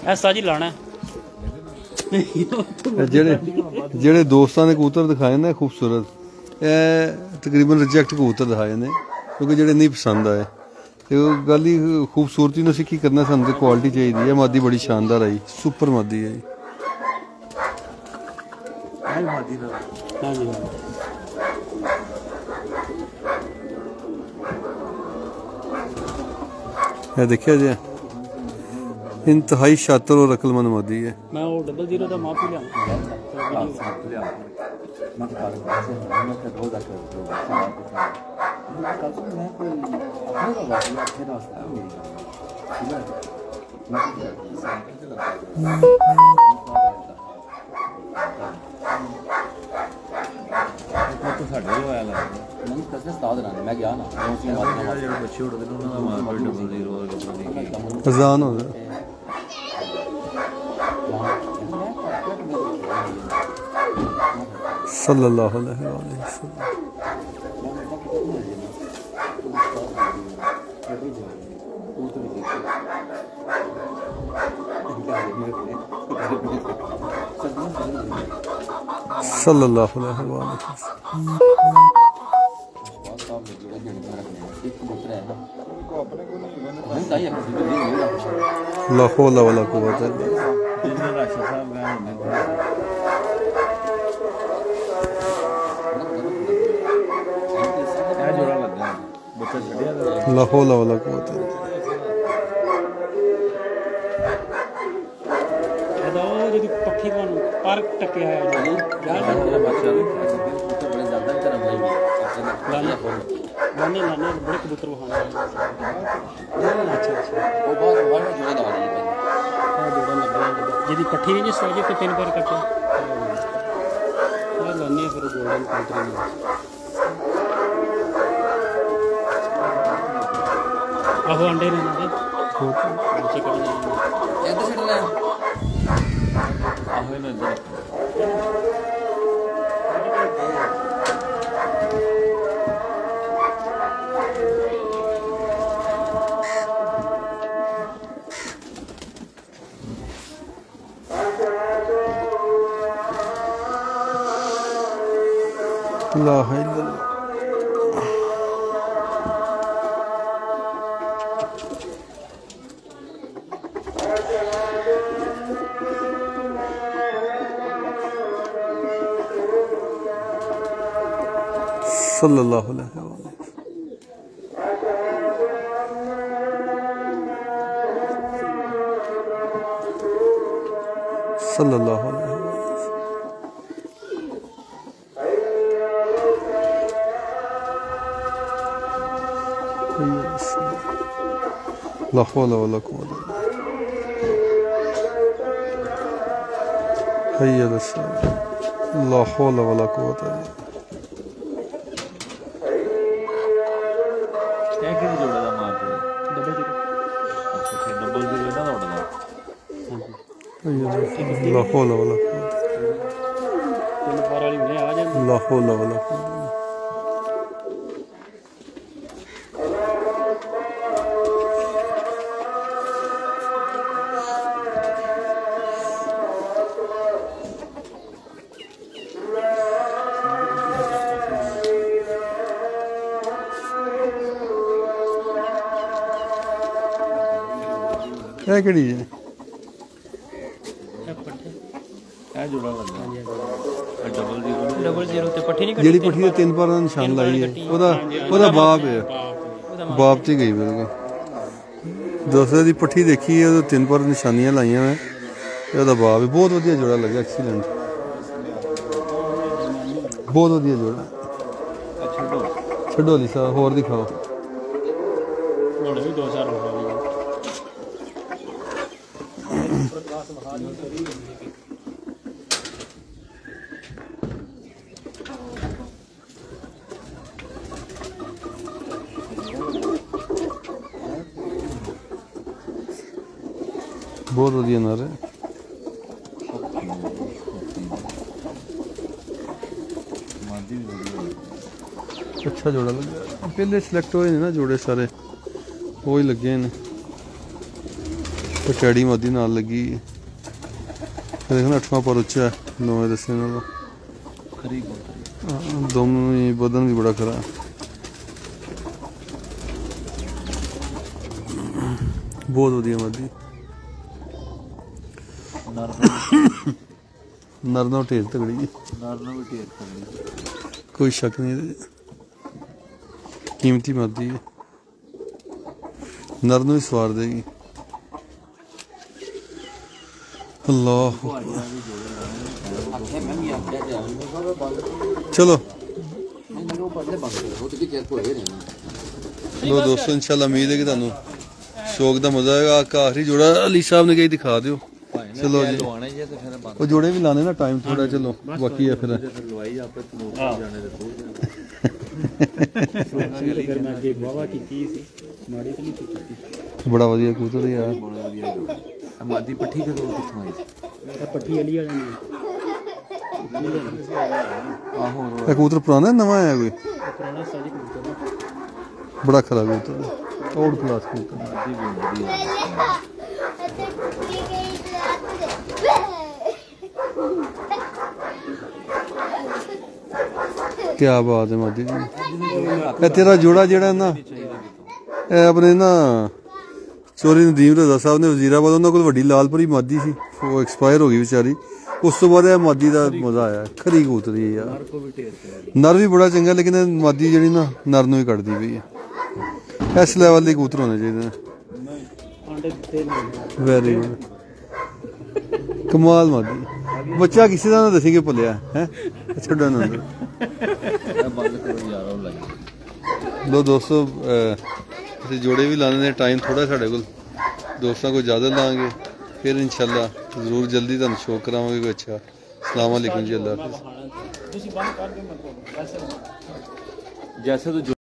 ऐसा जी लाना जेड़े दोस्तों ने कबूतर दिखाए ना खूबसूरत, तकरीबन रिजेक्ट कबूतर दिखाए ने क्योंकि जेड़े नहीं पसंद आए। तो गल ही खूबसूरती ने की करना, सानू तो क्वालिटी चाहिए है। मादी बड़ी शानदार आई, सुपर मादी है। देखिया जी, इंतहाई शातिर और अकलमंद मादी है। मैं वो 00 का माप लिया अजान हो गया। सल्लल्लाहु अलैहि वसल्लम। सल्लल्लाहु अलैहि वसल्लम। ला हौला वला कुव्वता इल्ला ला हौला वला कुव्वता इल्ला। पक्षी कौन पार्क टके आया लाने बड़े कबूतर वहाँ। अच्छा जी पट्ठी नहीं जिस वजह को 3 बार कटे लाने फिर गोल्डन कबूतर आहो अंडे ने ना ला इलाहा इल्लल्लाह। सल्लल्लाहु अलैहि वसल्लम। सल्लल्लाहु अलैहि वसल्लम। ला हौला वला कुव्वता हय्या अलस्सलाह। ला हौला वला कुव्वता इल्ला। ला हौला वला ला हौला वला कुव्वता। है केड़ी है? जेड़ी पट्ठी ते 3 बार निशान लाई है ओदा बाप है, बाप ते गई बिल्कुल। दूसरे दी पट्ठी देखी है, 3 बार निशानियां लाइया मैं, ओदा बाप है। बहुत वधिया जोड़ा लगा, एक्सीलेंट, बहुत वधिया जोड़ा। छड्डो अली साहब होर दिखाओ। बहुत वधिया नर है। अच्छा जोड़ा लगे, पहले सिलेक्ट होए ना जोड़े सारे, वो ही लगे ने। पटैड़ी मादी नाल लगी देखना 8वां पर उच्चा है 9 दसे दोनों ही बदन भी बड़ा खरा बहुत वधिया मादी नरना ढेर तगड़ी कोई शक नहीं कीमती मादी है नर भी सवार देगी अल्लाह चलो लो दोस्तों इंशाल्लाह उम्मीद है कि तुहानू शौक का मजा आएगा आखिरी जोड़ा अली साहब ने कही दिखा दियो चलो जी वो जोड़े भी लाने ना टाइम थोड़ा चलो बाकी है फिर बड़ा वधिया कबूतर यार मादी पट्ठी के किथों आई पट्ठी अली वाले ने आहो कबूतर पुराना नवा आया कोई पुराना साजी कबूतर बड़ा खरा कबूतर टॉप क्लास कबूतर मादी भी बढ़िया क्या बात है मादी जी तेरा जोड़ा जेड़ा ना अपने ना चोरी नदीम रजा साहब ने वजीराबाद उन्होंने कोल वड्डी लालपुरी मादी सी वो एक्सपायर हो गई बेचारी उस तो बाद मादी का मजा आया खरी कबूतरी है यार नर भी बड़ा चंगा लेकिन मादी जी ना नर नूं ही कटदी पई है इस लैवल के कबूतर होने चाहिए वेरी गुड कमाल मादी बच्चा किसी का ना दसी के भुलिया है छड्डो ना लो दोस्तों जोड़े भी लाने टाइम थोड़ा साढ़े को दोस्तों को ज़्यादा लाँगे फिर इंशाल्लाह ज़रूर जल्दी तुम शो करावांगे कोई अच्छा अस्सलाम वालेकुम जी अल्लाह हाफ़िज़ जैसे तो